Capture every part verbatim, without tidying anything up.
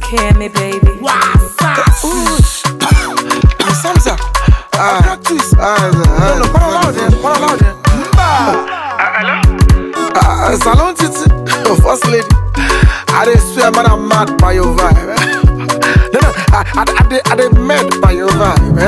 Hear me, baby. What's up? Samza. Ah, practice. Ah, no, no, para lá, gente. Para lá, gente. Ah, salon titi. First lady. I dey swear, man, I'm mad by your vibe. No, no, I, I, I, dey, I dey mad by your vibe.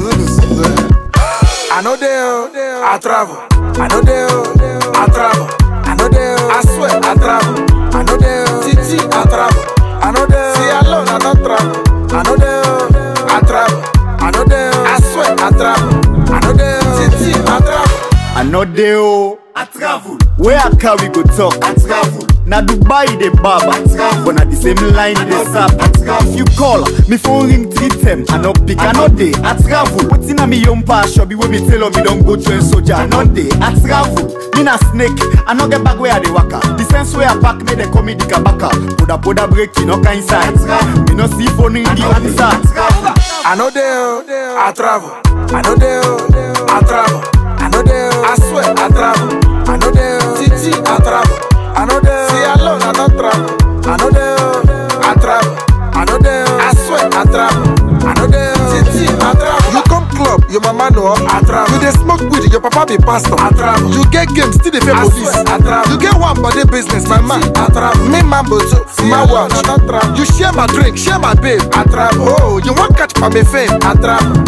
I know they, I travel. I know they, I travel. I know they, I swear, I travel. I know they, titi, I travel. I know they, see alone, I don't travel. I know they, I travel. I know they, I swear, I travel. I know they, titi, I travel. I know they, oh, I travel. where I can we go talk? I travel. Na Dubai they barber, but at the same line they sap. If you call, me phone ring three times. I no pick, I no day. I travel. What's in a me young pass shop? When me tell me don't go train soldier, I no day. I travel. Me na snake, I no get back where I dey waka. The sense where I pack me they call me the kabaka. Poda poda break, you no kind inside. Me no see phone ring the answer. I know they, I travel. I know they, I travel. I know they, I swear, I travel. I know they, titi, I travel. I know they, see alone, I don't travel. I know they, I travel. I know they, I swear, I travel. I know they, titi, I travel. You come club, your mama know, I travel. You dey smoke weed, your papa be pastor, I travel. You get games, still dey pay police, I travel. You get one body business, my man, I travel. Me mambo too, my watch, I don't travel. You share my drink, share my babe, I travel. Oh, you want catch my fame, I travel.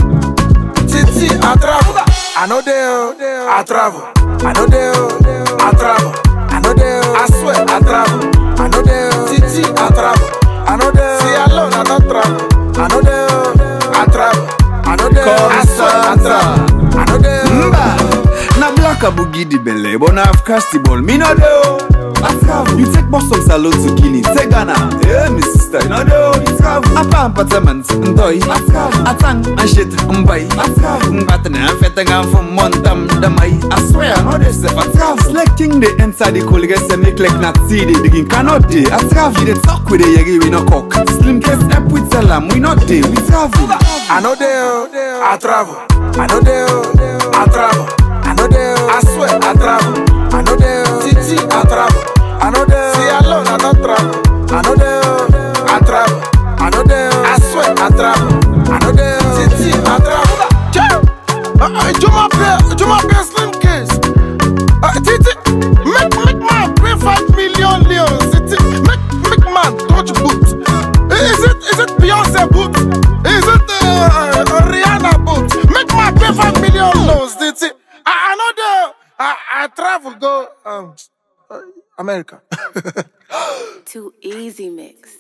Titi, I travel. I know they, I travel. I know they, I travel. I know they, I swear, I travel. I know they, titi, I travel. I know they, see alone, I don't travel. I know they, I travel. I know they, I swear, I travel. I know they, Mba. Na black a boogie di belle, but na have casty ball. Me no do. I travel. You take Boston salon to Guinea, take Ghana. Yeah, me sister, you know do. You travel. Apa apartment, ndoy. I travel. Atang and shit, mbay. I travel. Mbatne and fetting and from Montam, damay. I swear, I know this if I travel. Selecting the inside the colleagues say make like not see the digging cannot day. I travel. You dey talk with the yegi, we no cock. Slim case up with salam, we not day. We travel. I know they, I travel. I know they, I travel. I know they, I swear, I travel. I know they, titi, I travel. I know they, see alone, I don't travel. I know they, I travel. I know they, I swear, I travel. I know they, titi, I travel. Ciao. Uh, you m'appelle, you m'appelle Slim Case. Uh, titi, make make man pay five million leons. Titi, make make man touch boots. Is it is it Beyonce boots? Is it uh, uh, Rihanna boots? Make man pay five million leons. Titi, I, I know the I, I travel go um uh, America. Too easy mix.